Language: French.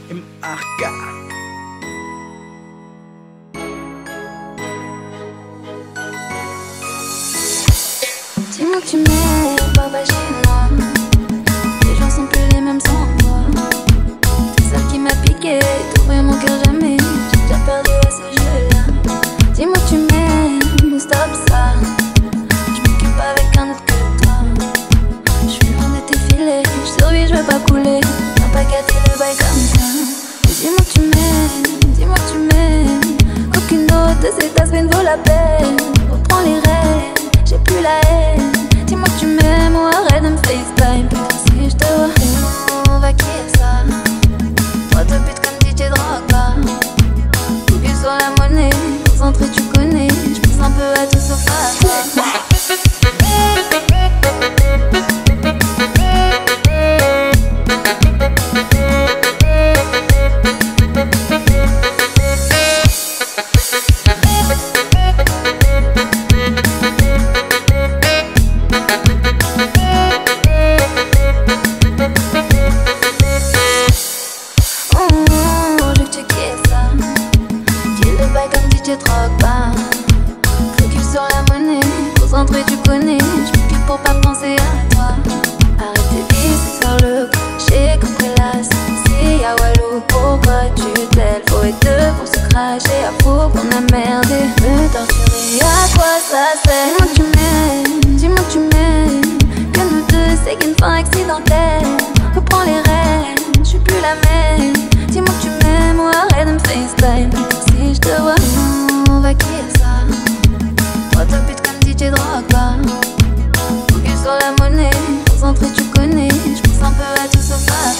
MRK. Dis-moi que tu m'aimes, papa chez moi. Les gens sont plus les mêmes sans toi. T'es celle qui m'a piqué, t'ouvrir mon cœur jamais. J'ai déjà perdu à ce jeu-là. Dis-moi que tu m'aimes, stop ça. Je m'occupe avec un autre que toi. Je suis loin de tes filets, je survis, je veux pas couler. T'as pas gâté le bail comme ça. Dis-moi que tu m'aimes, dis-moi que tu m'aimes. Qu'aucune autre de ces tasses ne vaut la peine. Reprends les rênes, j'ai plus la haine. Dis-moi que tu m'aimes ou arrête de me FaceTime. Putain, si je te vois, on va kiffer ça. Droit de but comme DJ Drogba. Focus sur la monnaie, concentré tu connais. Je pense un peu à tout sauf à toi. Drogba. Focus sur la monnaie, concentré tu connais. Je m'occupe pour pas penser à toi. Arrête tes vies, c'est faire le cracher comme prélasse. Si y'a Walou, pourquoi tu t'ailes? Faut être deux pour se cracher, à faux qu'on a merdé. Me torturer, à quoi ça sert? Dis-moi que tu m'aimes, dis-moi que tu m'aimes. Que nous deux, c'est qu'une fin accidentelle. Reprends les rênes, je suis plus la même. Dis-moi que tu m'aimes ou arrête de me FaceTime. Si je te vois, on va kiffer ça. Droit au but comme DJ Drogba. Focus sur la monnaie, concentré tu connais. Je pense un peu à tout sauf à